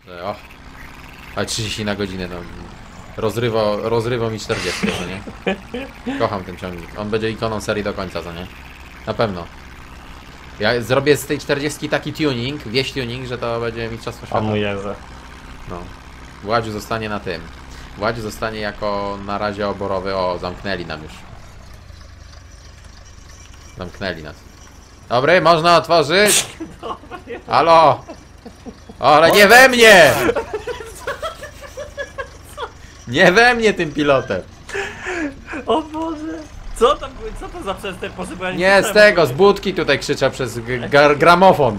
O, ale 30 na godzinę, no. Rozrywa mi 40, co nie? Kocham ten ciągnik. On będzie ikoną serii do końca, co nie? Na pewno. Ja zrobię z tej 40 taki tuning, wieś tuning, że to będzie mistrzostwo świata. O mój Jezu. No. Władziu zostanie na tym. Władziu zostanie jako na razie oborowy. O, zamknęli nam już. Zamknęli nas. Dobry, można otworzyć? Halo! O, ale nie we mnie! Nie we mnie tym pilotem! O Boże! Co tam, co to za przestępstwo? Nie z tego, z budki tutaj krzyczał przez gramofon.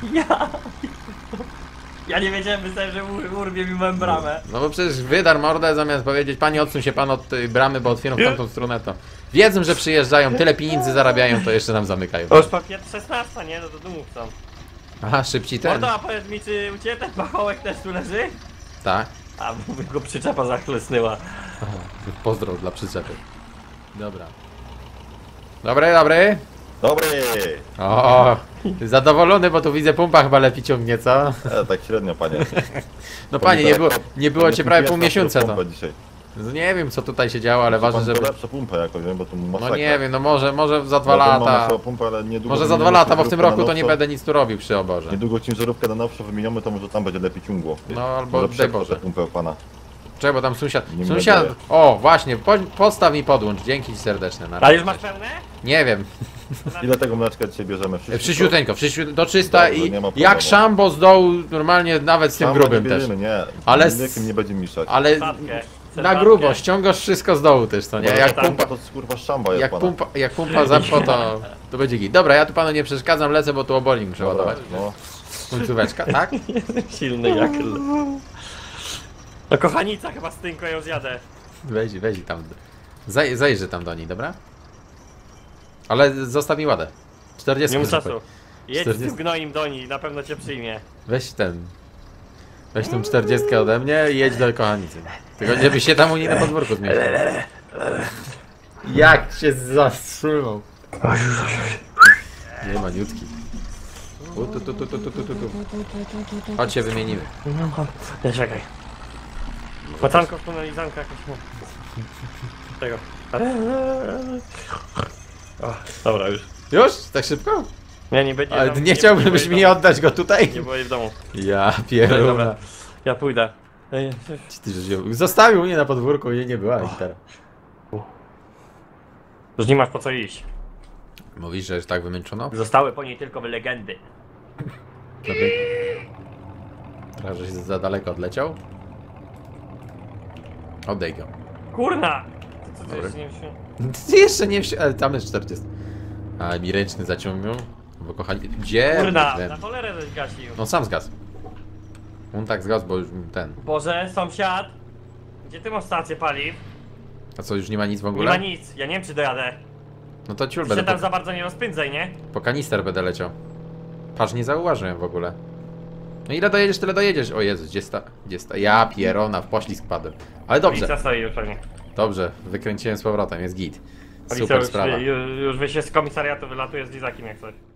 Ja nie wiedziałem, myślałem, że urwie mi moją bramę. No bo przecież wydarł mordę zamiast powiedzieć: Pani, odsuń się pan od tej bramy, bo otwieram w tamtą stronę, to wiedzą, że przyjeżdżają, tyle pieniędzy zarabiają, to jeszcze nam zamykają. To już papier 16, nie? No to dumów są. Aha, szybciej ten. Mordo, a powiedz mi, czy u ciebie ten pachołek też tu leży? Tak. A, bo go przyczepa zachlesnęła. Pozdrow dla przyczepy. Dobra. Dobry, dobry. Dobry! O, zadowolony, bo tu widzę pumpa chyba lepiej ciągnie, co? Tak średnio, panie. No panie, nie było cię prawie pół miesiąca, to. Dzisiaj. No nie wiem, co tutaj się działo, ale ważne, żeby... lepsza pumpa jakoś, nie? Bo tu masakra. No nie wiem, no może za 2 lata. Pumpę, ale niedługo Może za 2 lata, bo w tym roku to nie będę nic tu robił przy oborze. Niedługo ciężarówkę na nowsze wymieniamy, to może tam będzie lepiej ciągło. No albo daj Boże. Pumpę pana. Czekaj, bo tam sąsiad... Nie Sąsiad... będę. O, właśnie, postaw mi podłącz, dzięki ci serdeczne. Na A razie. już masz pełne? Nie wiem. Ile tego mleczka dzisiaj bierzemy? Wszyściuteńko, do 300 Dobrze, i nie ma jak problemu. szambo z dołu, normalnie nawet z tym grubym nie też. bierzemy, nie. Ale Ale z- z mlekiem nie będzie miszać. Ale Sadkę. na grubo, ściągasz wszystko z dołu też, to nie? Jak pumpa, to kurwa szamba jest pana. jak pumpa zapło, to będzie git. Dobra, ja tu panu nie przeszkadzam, lecę, bo tu obolnik muszę Dobra, ładować. no. Końcóweczka, tak? Silny jak l. No kochanica chyba stynko ją zjadę. Weź tam. Zajrzyj tam do niej, dobra? Ale zostaw mi ładę. 40 Nie mam zapłać. czasu. Jedź z 40. tym gnoim do niej, na pewno cię przyjmie. Weź tą 40 ode mnie i jedź do kochanicy. Tylko żeby się tam u niej na podwórku zmieścił. Jak się zatrzymał. Nie, maniutki. Chodź się wymienimy. Nie, czekaj. Macanko, tunelizanka jakaś. Tego. O, dobra, już. Już? Tak szybko? Nie będzie. Ale tam- ty nie chciałbyś byłeś w mi domu. oddać go tutaj? Nie byłeś w domu. Ja Dobra, pierdolę. ja pójdę. Ty żeś ją zostawił mnie na podwórku i nie była teraz. Już nie masz po co iść. Mówisz, że jest tak wymęczono? Zostały po niej tylko legendy. Trochę, że się za daleko odleciał. Oddaj go. Kurna! Co Dobra. jeszcze nie wsi... Ty jeszcze nie wsi... Ale tam jest 40. A mi ręczny zaciągnął. Bo kochani... Gdzie? Kurna! Ten? Na cholerę żeś gasił. No sam zgasł. On tak zgasł, bo już ten... Boże, sąsiad! Gdzie ty masz stację paliw? A co, już nie ma nic w Nie ogóle? ma nic, ja nie wiem czy dojadę. No to ciul, Ty się będę tam za bardzo nie rozpędzaj, nie? po kanister będę leciał. Patrz, nie zauważyłem w ogóle. No ile dojedziesz, tyle dojedziesz. O Jezus, gdzie sta? Ja pierona, w poślizg padłem. Ale dobrze, Policja stoi już pewnie. dobrze, wykręciłem z powrotem, jest git. Policja Super już, sprawa. już wy się z komisariatu wylatuje z lizakiem jak coś.